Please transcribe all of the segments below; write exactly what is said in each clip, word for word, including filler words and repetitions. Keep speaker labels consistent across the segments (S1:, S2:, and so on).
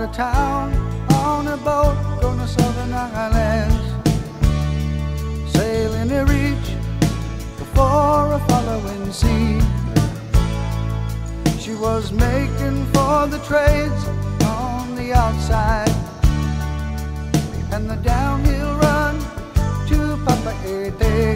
S1: of town on a boat going to Southern Islands, sailing to reach before a following sea. She was making for the trades on the outside and the downhill run to Papeete.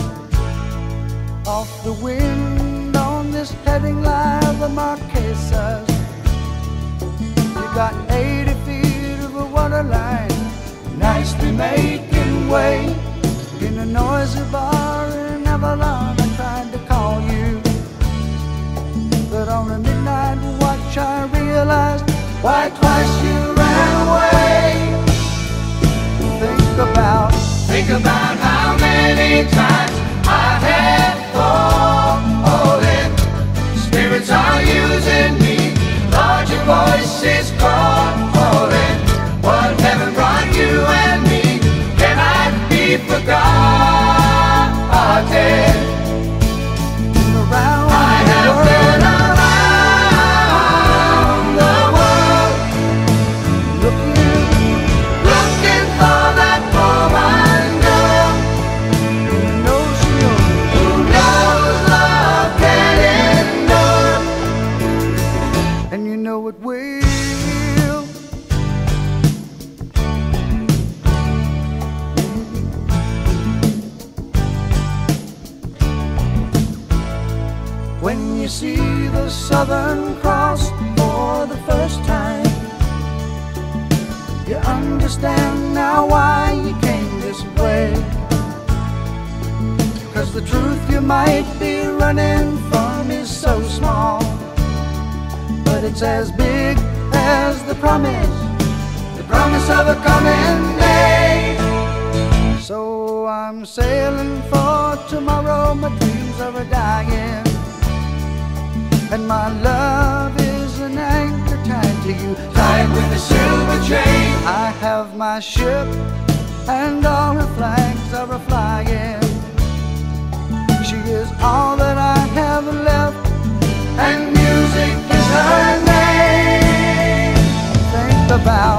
S1: Off the wind on this heading line, the Marquesas, you got eighty feet of a water line, nicely making way in a noisy bar in Avalon. I tried to call you, but on a midnight watch I realized why twice you ran away. Think about,
S2: think about how many times I had fallen. Spirits are using me, Lord, your voice is calling. What heaven brought you and me cannot be forgotten.
S1: around
S2: I have
S1: the
S2: been
S1: world,
S2: around the world,
S1: looking,
S2: looking for that woman girl
S1: you know she'll
S2: who knows love can endure.
S1: and you know it will. When you see the Southern Cross for the first time, you understand now why you came this way. 'Cause the truth you might be running from is so small, but it's as big as the promise, the promise of a coming day. So I'm sailing for tomorrow, my dreams are dying, and my love is an anchor tied to you,
S2: Tied with a silver chain,
S1: I have my ship and all her flags are a-flying. She is all that I have left,
S2: and music is her name.
S1: think about